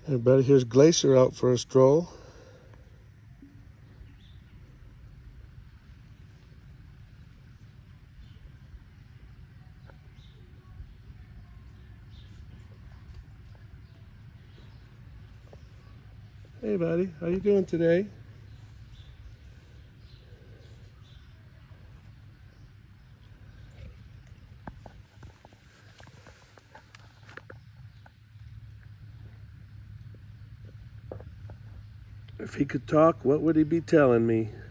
Everybody, here's Glacier out for a stroll. Hey buddy, how you doing today? If he could talk, what would he be telling me?